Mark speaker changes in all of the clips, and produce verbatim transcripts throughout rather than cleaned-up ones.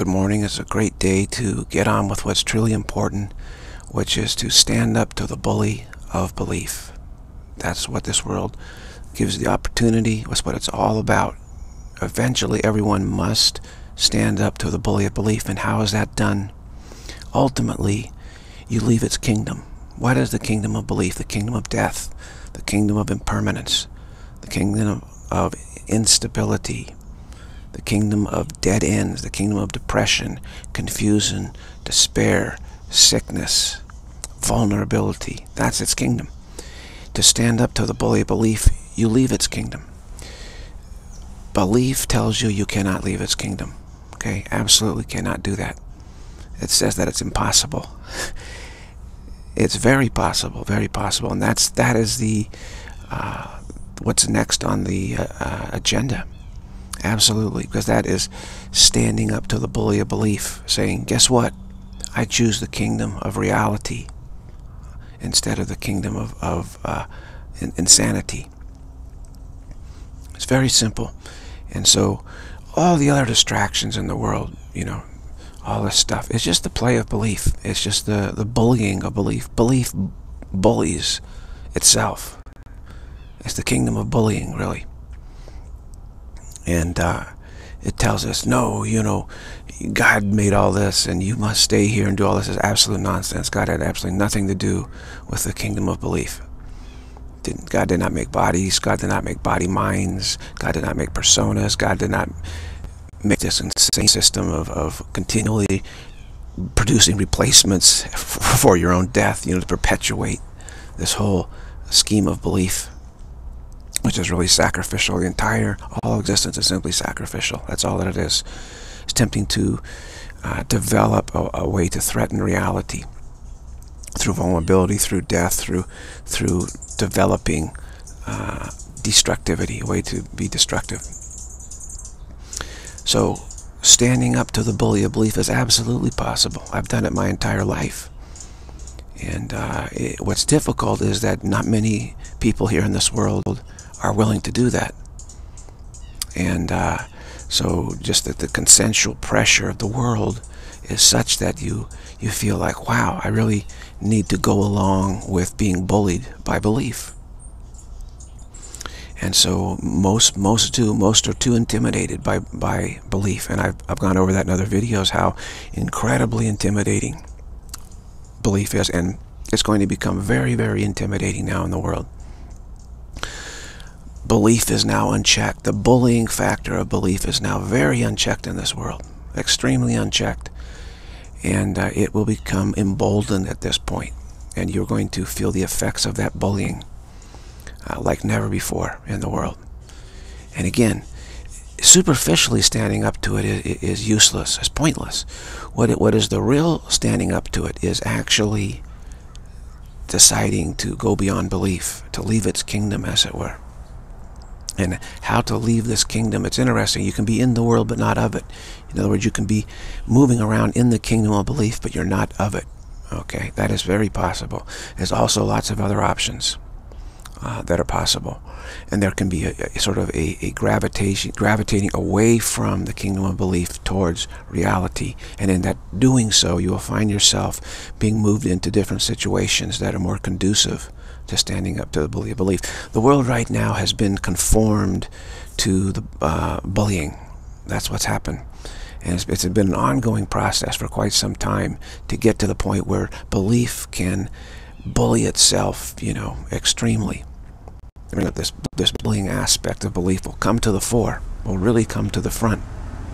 Speaker 1: Good morning. It's a great day to get on with what's truly important, which is to stand up to the bully of belief. That's what this world gives the opportunity. That's what it's all about. Eventually, everyone must stand up to the bully of belief. And how is that done? Ultimately, you leave its kingdom. What is the kingdom of belief? The kingdom of death, the kingdom of impermanence, the kingdom of instability, the kingdom of dead ends, the kingdom of depression, confusion, despair, sickness, vulnerability. That's its kingdom. To stand up to the bully of belief, you leave its kingdom. Belief tells you you cannot leave its kingdom. Okay? Absolutely cannot do that. It says that it's impossible. It's very possible, very possible. And that's, that is the, uh, what's next on the uh, uh, agenda. Absolutely, because that is standing up to the bully of belief, saying, guess what? I choose the kingdom of reality instead of the kingdom of, of uh, in, insanity. It's very simple. And so all the other distractions in the world, you know, all this stuff, it's just the play of belief. It's just the, the bullying of belief. Belief bullies itself. It's the kingdom of bullying, really. And uh, it tells us, no, you know, God made all this and you must stay here and do all this. Is absolute nonsense. God had absolutely nothing to do with the kingdom of belief. Didn't, God did not make bodies. God did not make body minds. God did not make personas. God did not make this insane system of, of continually producing replacements for your own death, you know, to perpetuate this whole scheme of belief, which is really sacrificial. The entire, all existence is simply sacrificial. That's all that it is. It's tempting to uh, develop a, a way to threaten reality through vulnerability, through death, through through developing uh, destructivity, a way to be destructive. So standing up to the bully of belief is absolutely possible. I've done it my entire life. And uh, it, what's difficult is that not many people here in this world are willing to do that. And uh, so just that the consensual pressure of the world is such that you you feel like, wow, I really need to go along with being bullied by belief. And so most most do most are too intimidated by by belief. And I've I've gone over that in other videos, how incredibly intimidating belief is, and it's going to become very, very intimidating now in the world. Belief is now unchecked. The bullying factor of belief is now very unchecked in this world, extremely unchecked. And uh, it will become emboldened at this point. And you're going to feel the effects of that bullying uh, like never before in the world. And again, superficially standing up to it is, is useless, it's pointless. What, it, what is the real standing up to it is actually deciding to go beyond belief, to leave its kingdom, as it were. And how to leave this kingdom, it's interesting. You can be in the world but not of it. In other words, you can be moving around in the kingdom of belief but you're not of it. Okay, that is very possible. There's also lots of other options uh, that are possible. And there can be a, a sort of a, a gravitation, gravitating away from the kingdom of belief towards reality. And in that doing so, you will find yourself being moved into different situations that are more conducive to standing up to the bully of belief. The world right now has been conformed to the uh, bullying. That's what's happened. And it's, it's been an ongoing process for quite some time to get to the point where belief can bully itself, you know, extremely. This, this bullying aspect of belief will come to the fore, will really come to the front.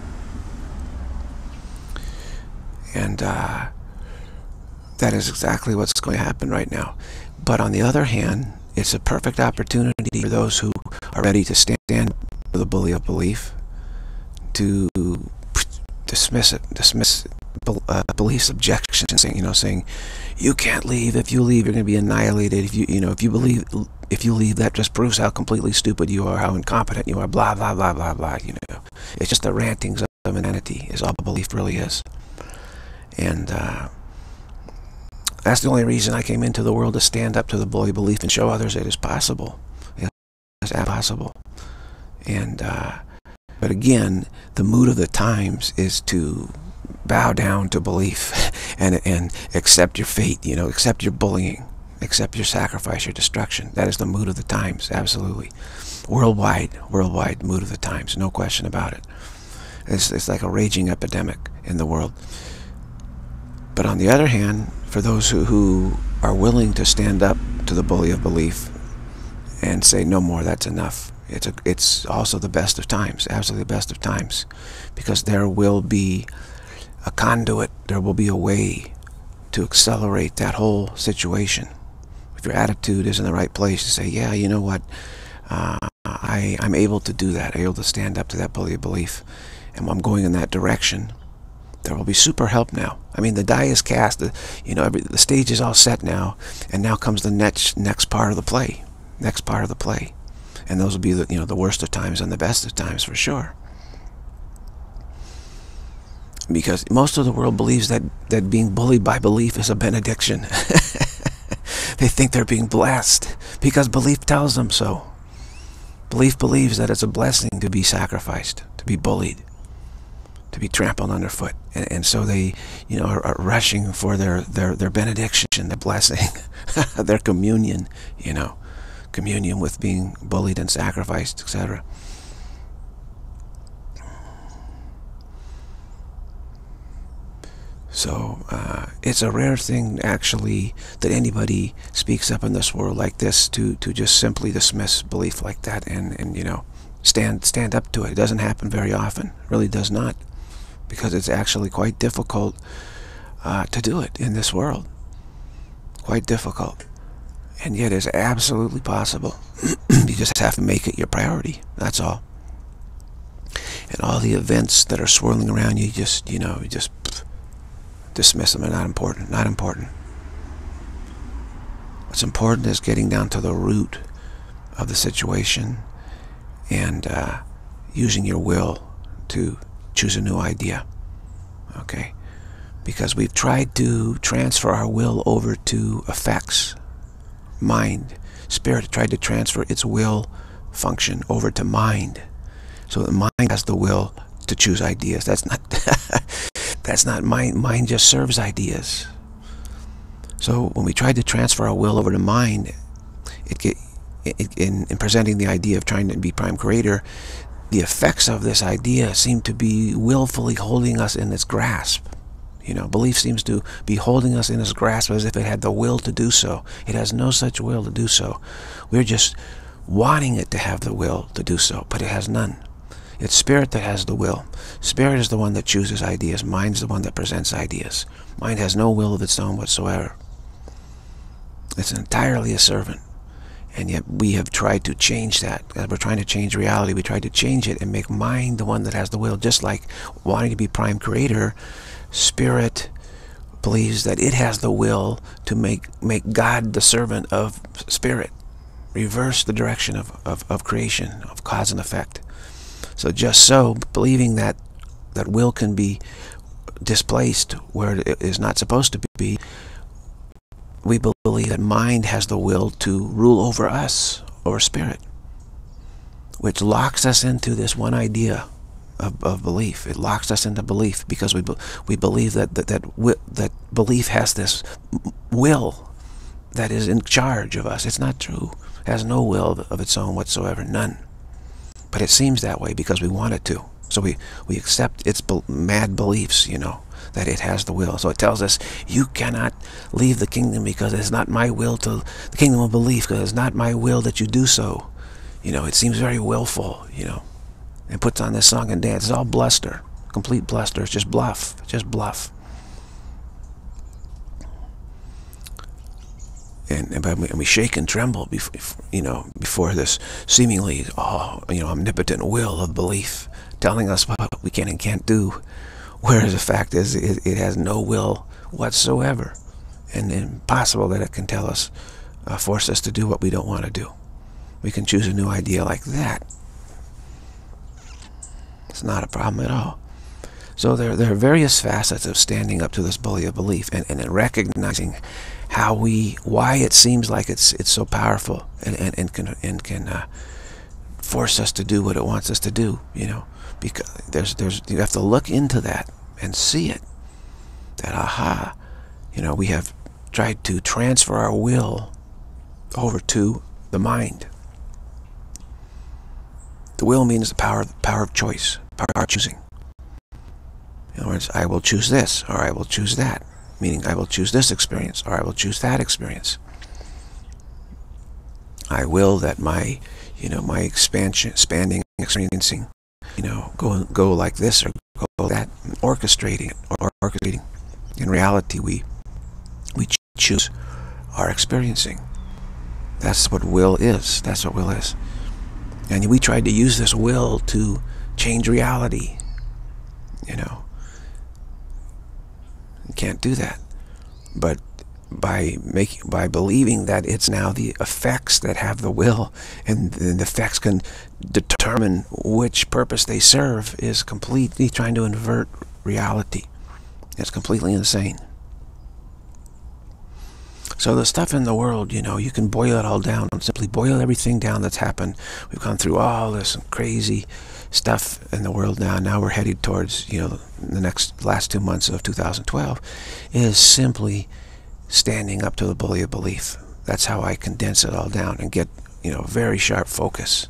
Speaker 1: And uh, that is exactly what's going to happen right now. But on the other hand, it's a perfect opportunity for those who are ready to stand for the bully of belief to dismiss it, dismiss uh, belief's objections, saying, you know, saying, you can't leave. If you leave, you're going to be annihilated. If you, you know, if you believe, if you leave, that just proves how completely stupid you are, how incompetent you are. Blah blah blah blah blah. You know, it's just the rantings of insanity is all belief really is, and. Uh, That's the only reason I came into the world, to stand up to the bully belief and show others it is possible. It's possible. And, uh, but again, the mood of the times is to bow down to belief and, and accept your fate, you know, accept your bullying, accept your sacrifice, your destruction. That is the mood of the times, absolutely. Worldwide, worldwide mood of the times, no question about it. It's, it's like a raging epidemic in the world. But on the other hand, for those who, who are willing to stand up to the bully of belief and say, no more, that's enough, it's, a, it's also the best of times, absolutely the best of times, because there will be a conduit, there will be a way to accelerate that whole situation. If your attitude is in the right place to say, yeah, you know what, uh, I, I'm able to do that, I'm able to stand up to that bully of belief, and I'm going in that direction, there will be super help now. I mean, the die is cast, the, you know, every, the stage is all set now, and now comes the next next part of the play, next part of the play, and those will be the, you know, the worst of times and the best of times for sure. Because most of the world believes that that being bullied by belief is a benediction. They think they're being blessed because belief tells them so. Belief believes that it's a blessing to be sacrificed, to be bullied, to be trampled underfoot, and, and so they, you know, are, are rushing for their their their benediction, their blessing, their communion, you know, communion with being bullied and sacrificed, et cetera. So uh, it's a rare thing, actually, that anybody speaks up in this world like this to to just simply dismiss belief like that and and you know, stand stand up to it. It doesn't happen very often. It really does not. Because it's actually quite difficult uh, to do it in this world. Quite difficult. And yet it's absolutely possible. You just have to make it your priority. That's all. And all the events that are swirling around you, just, you know, you just pff, dismiss them. They're not important. Not important. What's important is getting down to the root of the situation and uh, using your will to choose a new idea. Okay? Because we've tried to transfer our will over to effects, mind. Spirit tried to transfer its will function over to mind. So the mind has the will to choose ideas. That's not that's not mind. Mind just serves ideas. So when we tried to transfer our will over to mind, it, get, it in, in presenting the idea of trying to be prime creator, the effects of this idea seem to be willfully holding us in its grasp. You know, belief seems to be holding us in its grasp as if it had the will to do so. It has no such will to do so. We're just wanting it to have the will to do so, but it has none. It's spirit that has the will. Spirit is the one that chooses ideas. Mind's the one that presents ideas. Mind has no will of its own whatsoever. It's entirely a servant. And yet we have tried to change that. As we're trying to change reality, we try to change it and make mind the one that has the will. Just like wanting to be prime creator, spirit believes that it has the will to make make God the servant of spirit. Reverse the direction of, of, of creation, of cause and effect. So just so, believing that that will can be displaced where it is not supposed to be, we believe that mind has the will to rule over us, over spirit, which locks us into this one idea of, of belief. It locks us into belief because we we believe that that that, that belief has this will that is in charge of us. It's not true. It has no will of, of its own whatsoever, none. But it seems that way because we want it to. So we we accept its be mad beliefs, you know, that it has the will. So it tells us, you cannot leave the kingdom because it's not my will to, the kingdom of belief, because it's not my will that you do so. You know, it seems very willful, you know, and puts on this song and dance. It's all bluster, complete bluster. It's just bluff, just bluff. And, and we shake and tremble, before, you know, before this seemingly, oh, you know, omnipotent will of belief telling us what we can and can't do. Whereas the fact is, it, it has no will whatsoever, and impossible that it can tell us, uh, force us to do what we don't want to do. We can choose a new idea like that. It's not a problem at all. So there, there are various facets of standing up to this bully of belief, and, and recognizing how we, why it seems like it's it's so powerful, and and, and can and can uh, force us to do what it wants us to do. You know, because there's there's you have to look into that and see it, that, aha, you know, we have tried to transfer our will over to the mind. The will means the power, the power of choice, power of choosing. In other words, I will choose this, or I will choose that. Meaning, I will choose this experience, or I will choose that experience. I will that my, you know, my expansion, expanding, experiencing, you know, go go like this or go like that, orchestrating it, or orchestrating. In reality, we we choose our experiencing. That's what will is. That's what will is. And we tried to use this will to change reality. You know, you can't do that. But by making, by believing that it's now the effects that have the will, and the effects can determine which purpose they serve, is completely trying to invert reality. It's completely insane. So the stuff in the world, you know, you can boil it all down. Simply boil everything down that's happened. We've gone through all this crazy stuff in the world now. Now we're headed towards, you know, the next last two months of two thousand twelve is simply standing up to the bully of belief. That's how I condense it all down and get, you know, very sharp focus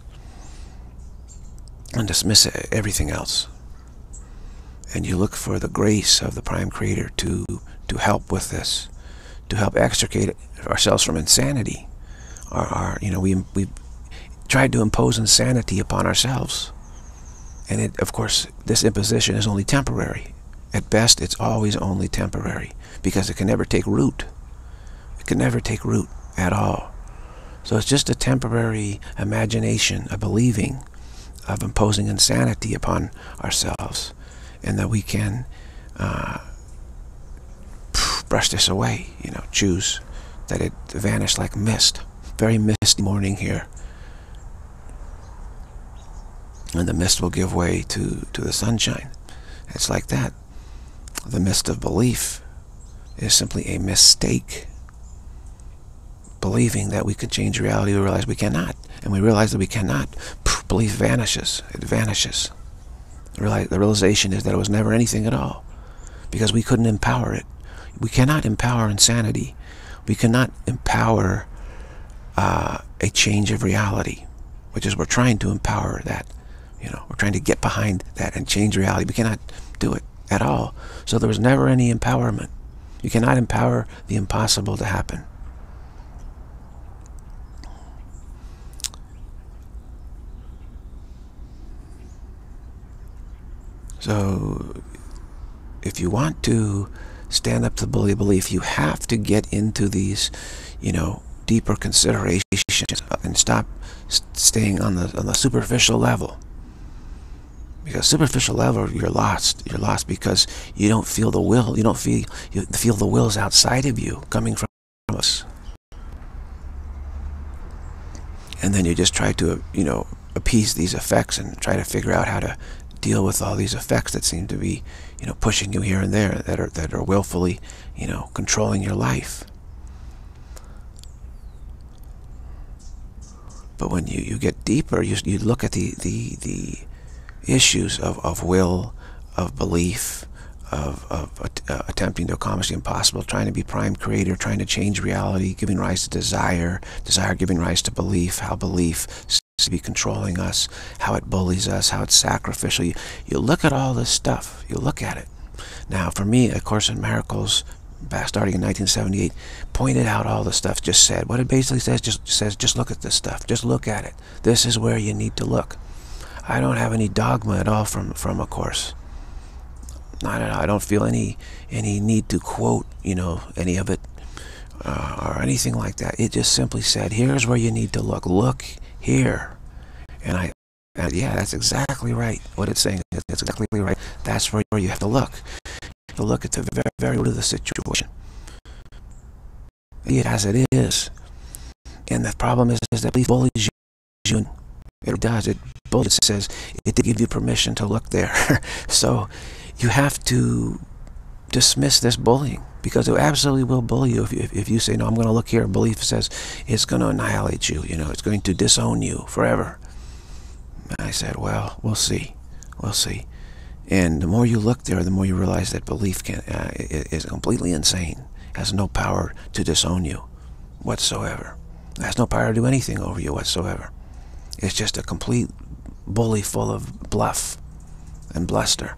Speaker 1: and dismiss everything else. And you look for the grace of the Prime Creator to to help with this, to help extricate ourselves from insanity. Our, our you know, we we tried to impose insanity upon ourselves, and it, of course, this imposition is only temporary. At best, it's always only temporary, because it can never take root. It can never take root at all. So it's just a temporary imagination, a believing of imposing insanity upon ourselves, and that we can uh, brush this away, you know, choose that it vanish like mist. Very misty morning here. And the mist will give way to, to the sunshine. It's like that. The mist of belief is simply a mistake. Believing that we can change reality, we realize we cannot. And we realize that we cannot. Poof, belief vanishes. It vanishes. The realization is that it was never anything at all, because we couldn't empower it. We cannot empower insanity. We cannot empower uh, a change of reality, which is we're trying to empower that. You know, we're trying to get behind that and change reality. We cannot do it at all. So there was never any empowerment. You cannot empower the impossible to happen. So if you want to stand up to the bully belief, you have to get into these, you know, deeper considerations and stop staying on the on the superficial level. Because superficial level, you're lost. You're lost because you don't feel the will. You don't feel you feel the wills outside of you coming from us. And then you just try to, you know, appease these effects and try to figure out how to deal with all these effects that seem to be, you know, pushing you here and there, that are that are willfully, you know, controlling your life. But when you, you get deeper, you you look at the the the issues of, of will, of belief, of, of uh, attempting to accomplish the impossible, trying to be Prime Creator, trying to change reality, giving rise to desire, desire giving rise to belief, how belief seems to be controlling us, how it bullies us, how it's sacrificial. You, you look at all this stuff. You look at it. Now, for me, A Course in Miracles, back starting in nineteen seventy-eight, pointed out all the stuff, just said. What it basically says, just says, just look at this stuff. Just look at it. This is where you need to look. I don't have any dogma at all from from A Course. Not at all. I don't feel any any need to quote, you know, any of it uh, or anything like that. It just simply said, here's where you need to look. Look here. And I, and yeah, that's exactly right. What it's saying, that's exactly right. That's where you have to look. You have to look at the very, very root of the situation. It as it is. And the problem is, is that belief bullies you. It does. It bullies. It says it did give you permission to look there. So you have to dismiss this bullying, because it absolutely will bully you if you, if, if you say, no, I'm going to look here. Belief says it's going to annihilate you. You know, it's going to disown you forever. And I said, well, we'll see. We'll see. And the more you look there, the more you realize that belief can, uh, is completely insane. Has no power to disown you whatsoever. It has no power to do anything over you whatsoever. It's just a complete bully full of bluff and bluster.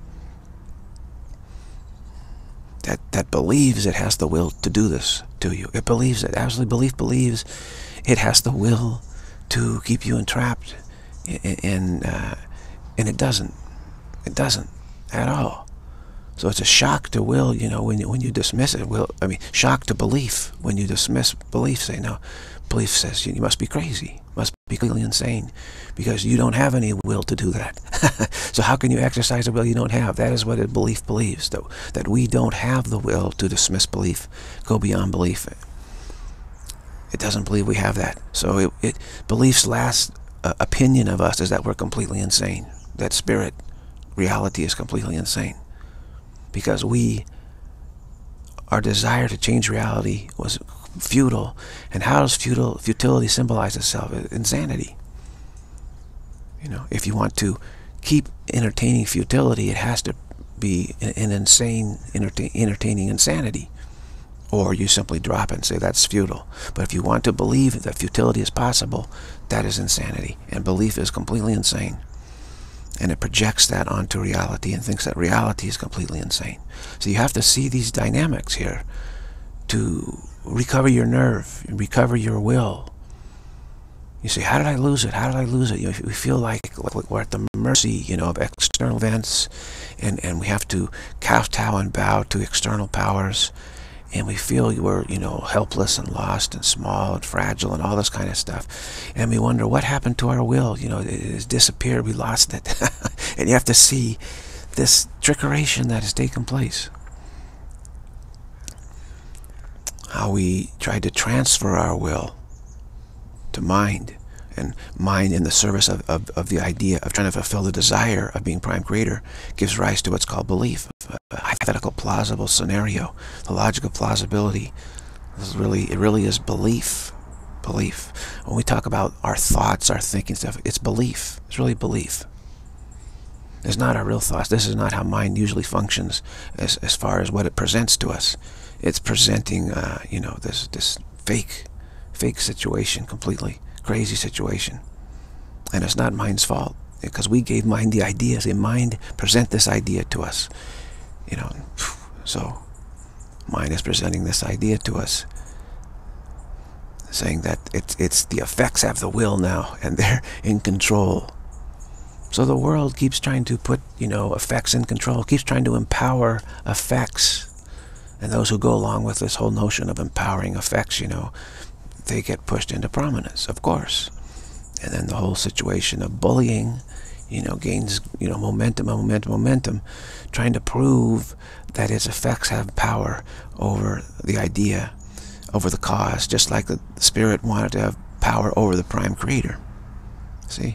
Speaker 1: That, that believes it has the will to do this to you. It believes it. Absolutely, belief believes it has the will to keep you entrapped. And, uh, and it doesn't. It doesn't at all. So it's a shock to will, you know, when you, when you dismiss it. Will, I mean, shock to belief when you dismiss belief. Say, no, belief says you, you must be crazy, must be completely insane, because you don't have any will to do that. So how can you exercise a will you don't have? That is what a belief believes, that, that we don't have the will to dismiss belief, go beyond belief. It doesn't believe we have that. So it, it belief's last uh, opinion of us is that we're completely insane, that spirit reality is completely insane, because we, our desire to change reality was futile. And how does futile, futility symbolize itself? Insanity. You know, if you want to keep entertaining futility, it has to be an insane entertain, entertaining insanity, or you simply drop it and say that's futile. But if you want to believe that futility is possible, that is insanity, and belief is completely insane. And it projects that onto reality and thinks that reality is completely insane. So you have to see these dynamics here to recover your nerve, recover your will. You say, how did I lose it? How did I lose it? You know, we feel like, like we're at the mercy, you know, of external events, and, and we have to kowtow and bow to external powers, and we feel we're, you know, helpless and lost and small and fragile and all this kind of stuff. And we wonder, what happened to our will? You know, it has disappeared, we lost it. And you have to see this trickeration that has taken place. How we tried to transfer our will to mind, and mind in the service of, of, of the idea of trying to fulfill the desire of being prime creator gives rise to what's called belief, a hypothetical plausible scenario, the logical plausibility. This is really, it really is belief. Belief. When we talk about our thoughts, our thinking stuff, it's belief. It's really belief. It's not our real thoughts. This is not how mind usually functions as, as far as what it presents to us. It's presenting, uh, you know, this, this fake fake situation, completely crazy situation. And it's not mind's fault, because we gave mind the ideas, and mind present this idea to us, you know. So mind is presenting this idea to us, saying that it's, it's the effects have the will now, and they're in control. So the world keeps trying to put, you know, effects in control, keeps trying to empower effects. And those who go along with this whole notion of empowering effects, you know, they get pushed into prominence, of course. And then the whole situation of bullying, you know, gains, you know, momentum, momentum, momentum, trying to prove that its effects have power over the idea, over the cause, just like the spirit wanted to have power over the prime creator. See?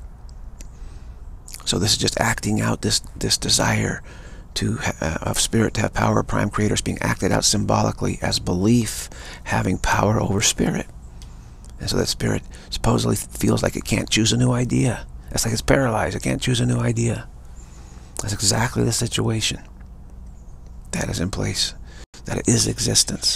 Speaker 1: So this is just acting out this, this desire to uh, of spirit to have power of prime creators being acted out symbolically as belief having power over spirit. And so that spirit supposedly feels like it can't choose a new idea. It's like it's paralyzed. It can't choose a new idea. That's exactly the situation that is in place, that it is existence,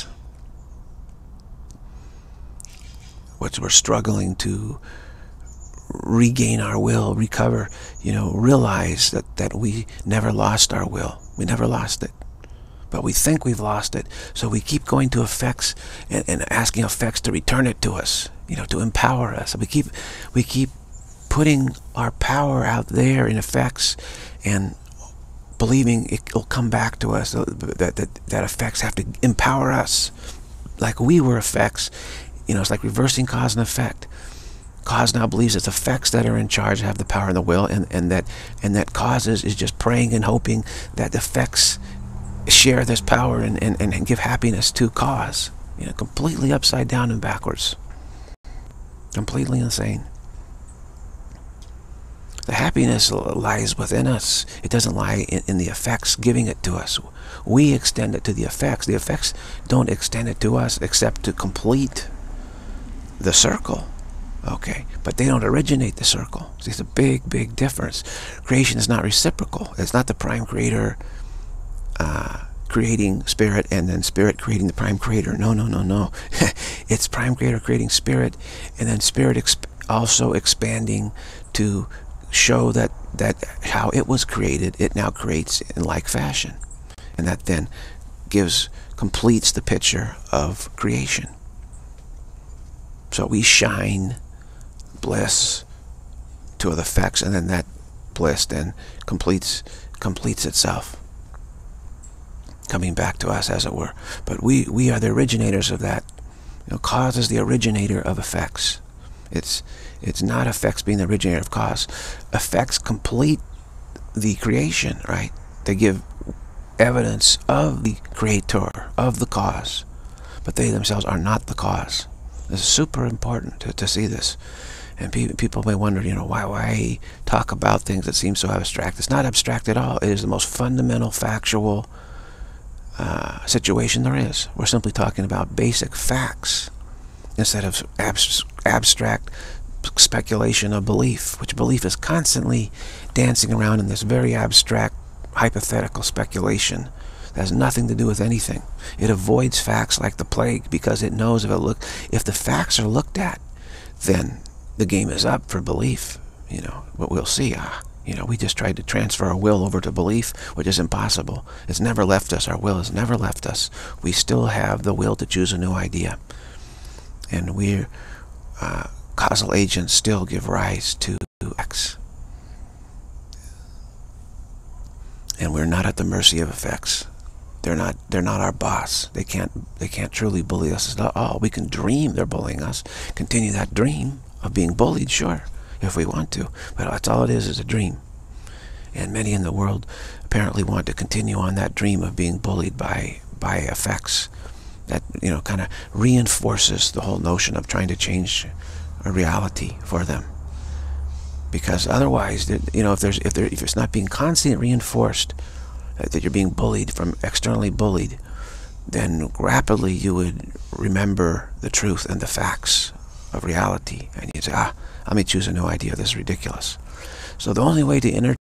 Speaker 1: which we're struggling to regain our will, recover, you know, realize that, that we never lost our will. We never lost it. But we think we've lost it, so we keep going to effects and, and asking effects to return it to us, you know, to empower us. We keep, we keep putting our power out there in effects and believing it will come back to us, that, that, that effects have to empower us like we were effects. You know, it's like reversing cause and effect. Cause now believes it's effects that are in charge, have the power and the will, and, and that and that causes is just praying and hoping that the effects share this power and, and, and give happiness to cause. You know, completely upside down and backwards. Completely insane. The happiness lies within us. It doesn't lie in, in the effects giving it to us. We extend it to the effects. The effects don't extend it to us except to complete the circle. Okay, but they don't originate the circle. See, it's a big, big difference. Creation is not reciprocal. It's not the prime creator uh, creating spirit and then spirit creating the prime creator. No, no, no, no. It's prime creator creating spirit, and then spirit exp also expanding to show that, that how it was created, it now creates in like fashion. And that then gives, completes the picture of creation. So we shine bliss to the effects, and then that bliss then completes completes itself, coming back to us, as it were. But we we are the originators of that. You know, cause is the originator of effects. It's it's not effects being the originator of cause. Effects complete the creation, right? They give evidence of the creator, of the cause, but they themselves are not the cause. It's super important to, to see this. And pe people may wonder, you know, why, why talk about things that seem so abstract. It's not abstract at all. It is the most fundamental, factual uh, situation there is. We're simply talking about basic facts instead of abs abstract speculation of belief, which belief is constantly dancing around in this very abstract, hypothetical speculation that has nothing to do with anything. It avoids facts like the plague because it knows if it look if the facts are looked at, then the game is up for belief. You know, what we'll see. Ah, you know, we just tried to transfer our will over to belief, which is impossible. It's never left us. Our will has never left us. We still have the will to choose a new idea, and we're uh, causal agents still give rise to X. And we're not at the mercy of effects. They're not. They're not our boss. They can't. They can't truly bully us at all. We can dream they're bullying us. Continue that dream of being bullied, sure, if we want to. But that's all it is, is a dream. And many in the world apparently want to continue on that dream of being bullied by by effects. That, you know, kind of reinforces the whole notion of trying to change a reality for them. Because otherwise, you know, if there's if there if it's not being constantly reinforced that you're being bullied, from externally bullied, then rapidly you would remember the truth and the facts of reality, and you'd say, ah, let me choose a new idea. This is ridiculous. So the only way to enter